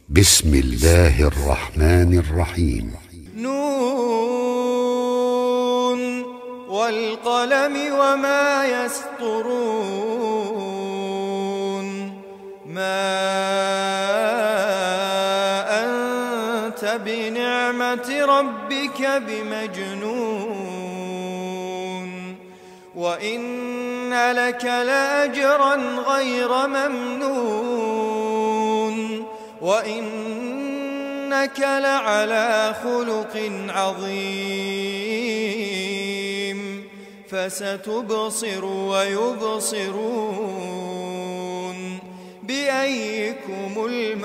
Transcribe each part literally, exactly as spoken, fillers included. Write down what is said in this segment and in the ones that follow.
بسم الله الرحمن الرحيم. نون والقلم وما يسطرون. ما أنت بنعمة ربك بمجنون، وإن لك لأجرا غير ممنون، وإنك لعلى خلق عظيم. فستبصر ويبصرون بأيكم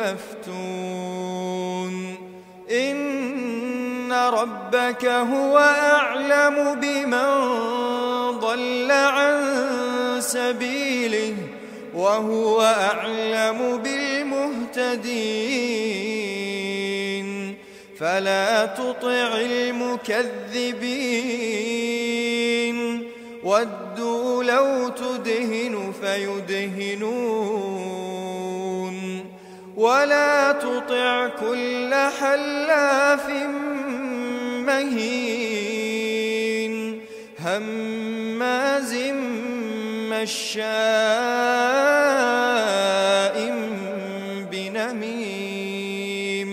المفتون. إن ربك هو أعلم بمن ضل عن سبيله وهو أعلم بالمهتدين. فلا تطع المكذبين ودوا لو تدهن فيدهنون، ولا تطع كل حلاف مهين هماز مشاء بنميم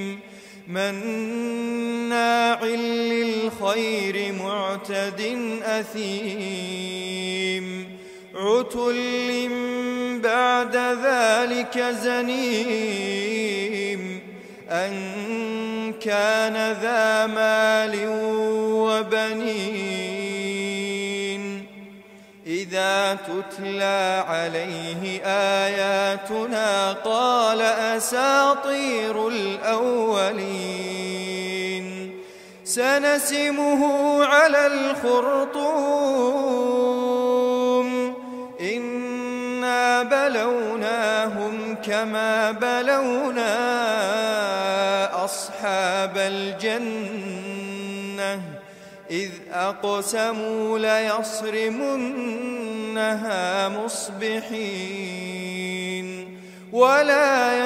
مناع للخير معتد أثيم عتل بعد ذلك زنيم أن كان ذا مال وبنين. إذا تتلى عليه آياتنا قال أساطير الأولين. سنسمه على الخرطوم إنا بلوناهم كما بلونا أصحاب الجنة إذ أقسموا ليصرمنها مصبحين ولا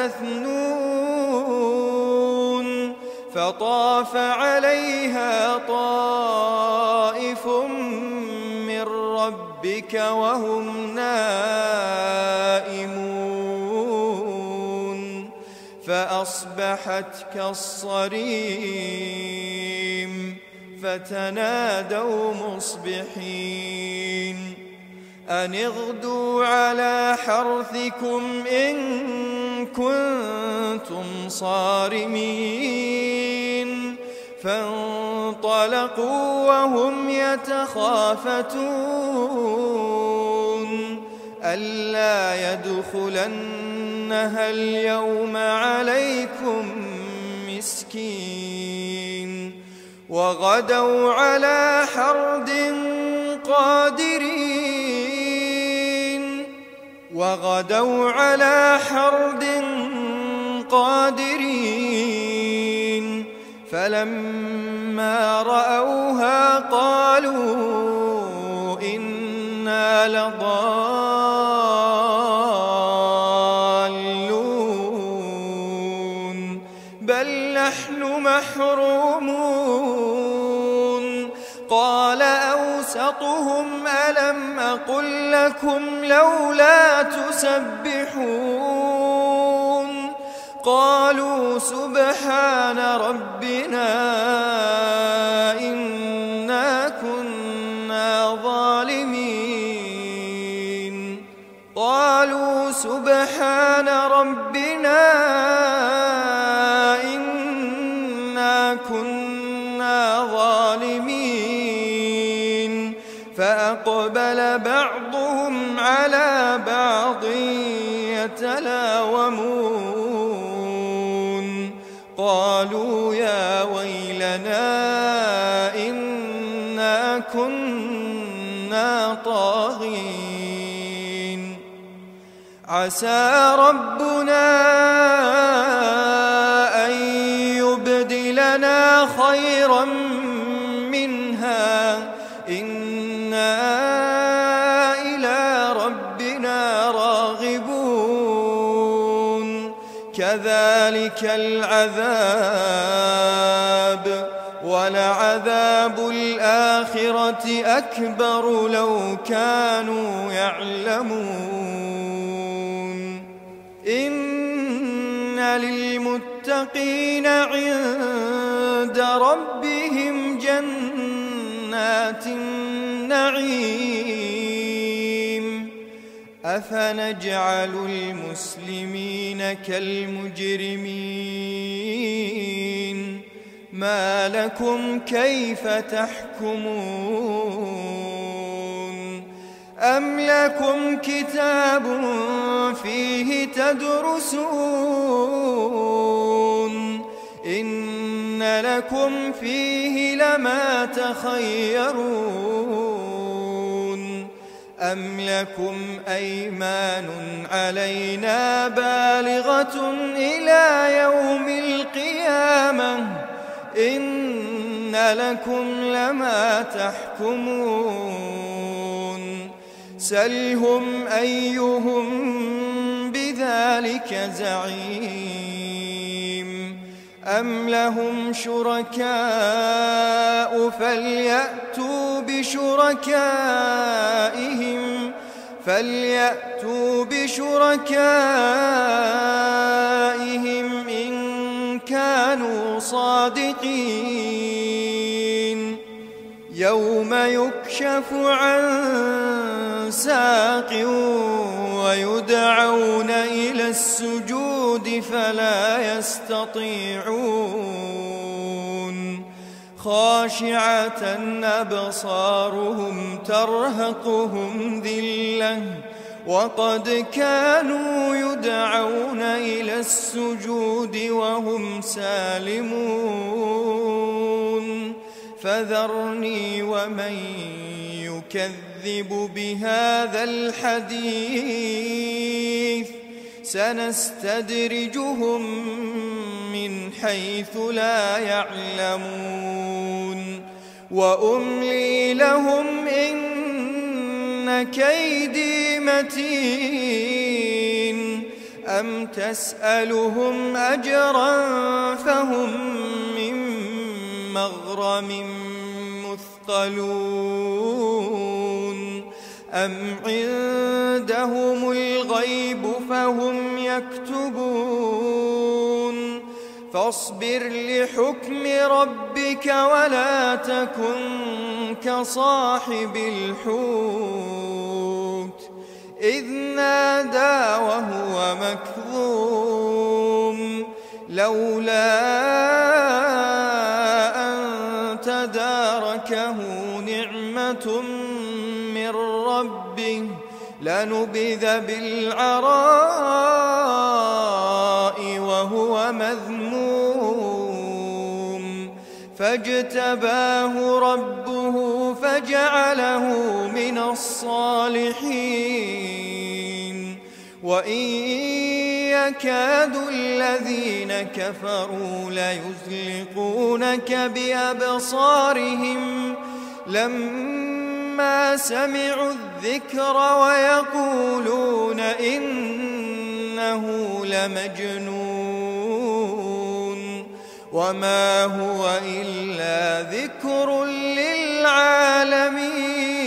يستثنون. فطاف عليها طائف من ربك وهم نائمون فأصبحت كالصريم. فتنادوا مصبحين أن اغدوا على حرثكم إن كنتم صارمين. فانطلقوا وهم يتخافتون ألا يدخلنها اليوم عليكم مسكين. وغدوا على حرد قادرين وغدوا على حرد قادرين فلما رأوها قالوا إنا لضالون بل نحن محرومون. قال أوسطهم ألم أقل لكم لولا تسبحون. قالوا سبحان ربنا إنا كنا ظالمين. قالوا سبحان ربنا إنا كنا ظالمين. فأقبل بعضهم على بعض يتلاومون قالوا يا ويلنا إنا كنا طاغين. عسى ربنا أن يبدلنا خيرا منها إنا إلى ربنا راغبون. كذلك كذلك العذاب ولعذاب الآخرة أكبر لو كانوا يعلمون إن للمتقين عند ربهم جنات النعيم أفنجعل المسلمين كالمجرمين ما لكم كيف تحكمون أم لكم كتاب فيه تدرسون إن لكم فيه لما تخيرون أم لكم أيمان علينا بالغة إلى يوم القيامة إن لكم لما تحكمون سلهم أيهم بذلك زعيم أم لهم شركاء فليأتوا بشركائهم فليأتوا بشركائهم إن كانوا صادقين يوم يكشف عن ساق ويدعون إلى السجود فلا يستطيعون خاشعة أبصارهم ترهقهم ذلة وقد كانوا يدعون إلى السجود وهم سالمون فذرني ومن يكذب بهذا الحديث سنستدرجهم من حيث لا يعلمون وأملي لهم إن كيدي متين أم تسألهم أجرا فهم من مغرم مثقلون أم عندهم الغيب فهم يكتبون فاصبر لحكم ربك ولا تكن كصاحب الحوت إذ نادى وهو مكظوم لولا أن تداركه نعمة من ربه لنبذ بالعراء وهو مذموم فاجتباه ربه فجعله من الصالحين وإن يكاد الذين كفروا ليزلقونك بأبصارهم لما سمعوا الذكر ويقولون إنه لمجنون وما هو إلا ذكر للعالمين